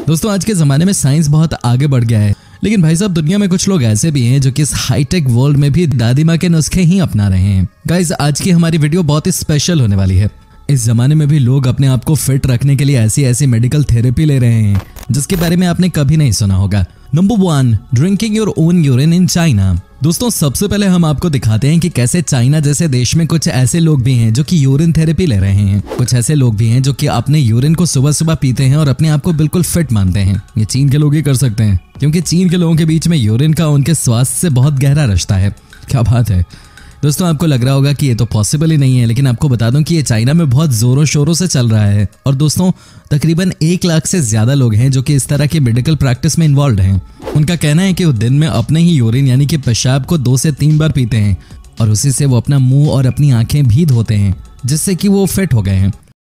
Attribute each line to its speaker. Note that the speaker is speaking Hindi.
Speaker 1: दोस्तों आज के ज़माने में साइंस बहुत आगे बढ़ गया है, लेकिन भाई साहब दुनिया में कुछ लोग ऐसे भी हैं जो कि इस हाईटेक वर्ल्ड में भी दादी माँ के नुस्खे ही अपना रहे हैं। गाइस आज की हमारी वीडियो बहुत ही स्पेशल होने वाली है। इस जमाने में भी लोग अपने आप को फिट रखने के लिए ऐसी ऐसी मेडिकल थेरेपी ले रहे हैं जिसके बारे में आपने कभी नहीं सुना होगा। Number 1, drinking your own urine in China. दोस्तों सबसे पहले हम आपको दिखाते हैं कि कैसे चाइना जैसे देश में कुछ ऐसे लोग भी हैं जो कि यूरिन थेरेपी ले रहे हैं। कुछ ऐसे लोग भी हैं जो कि अपने यूरिन को सुबह सुबह पीते हैं और अपने आप को बिल्कुल फिट मानते हैं। ये चीन के लोग ही कर सकते हैं, क्योंकि चीन के लोगों के बीच में यूरिन का उनके स्वास्थ्य से बहुत गहरा रिश्ता है। क्या बात है दोस्तों, आपको लग रहा होगा कि ये तो पॉसिबल ही नहीं है, लेकिन आपको बता दूं कि ये चाइना में बहुत जोरों शोरों से चल रहा है। और दोस्तों तकरीबन 1 लाख से ज्यादा लोग हैं जो कि इस तरह की मेडिकल प्रैक्टिस में इन्वॉल्व हैं। उनका कहना है कि वो दिन में अपने ही यूरिन यानी कि पेशाब को 2 से 3 बार पीते हैं और उसी से वो अपना मुंह और अपनी आंखें भी धोते हैं, जिससे कि वो फिट हो गए हैं।